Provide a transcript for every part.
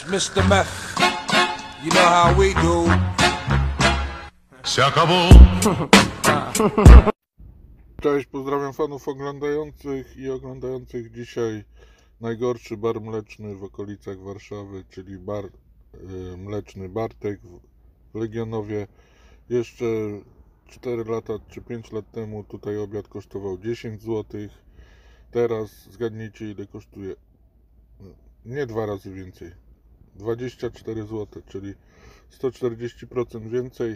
It's Mr. Meth. You know how we do. Se acabó. Cześć, pozdrawiam fanów oglądających dzisiaj najgorszy bar mleczny w okolicach Warszawy, czyli bar mleczny Bartek w Legionowie. Jeszcze 4 lata czy 5 lat temu tutaj obiad kosztował 10 zł. Teraz zgadnijcie, ile kosztuje. Nie 2 razy więcej, 24 zł, czyli 140% więcej.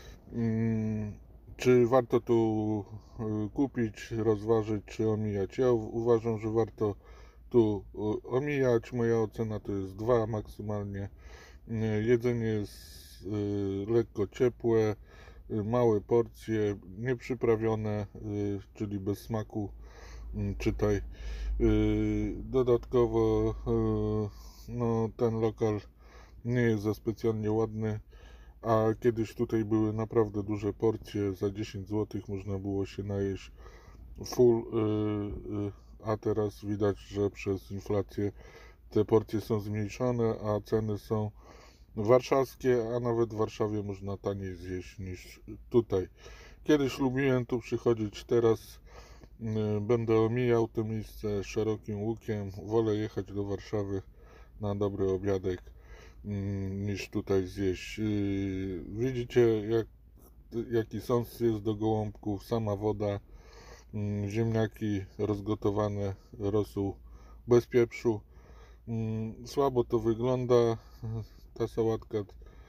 Czy warto tu kupić, rozważyć, czy omijać? Ja uważam, że warto tu omijać. Moja ocena to jest 2 maksymalnie. Jedzenie jest lekko ciepłe, małe porcje, nieprzyprawione, czyli bez smaku, czytaj. Dodatkowo no, ten lokal nie jest za specjalnie ładny, a kiedyś tutaj były naprawdę duże porcje, za 10 zł można było się najeść full, a teraz widać, że przez inflację te porcje są zmniejszone, a ceny są warszawskie, a nawet w Warszawie można taniej zjeść niż tutaj. Kiedyś lubiłem tu przychodzić, teraz będę omijał to miejsce szerokim łukiem. Wolę jechać do Warszawy na dobry obiadek niż tutaj zjeść. Widzicie, jaki sąs jest do gołąbków, sama woda, ziemniaki rozgotowane, rosół bez pieprzu. Słabo to wygląda, ta sałatka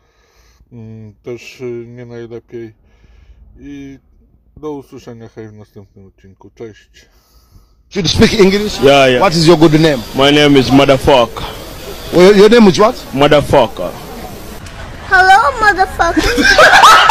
też nie najlepiej. I do usłyszenia hej w następnym odcinku. Cześć. You speak English? Yeah. What is your good name? My name is Motherfucker. Well, your name is what? Motherfucker. Hello, motherfucker.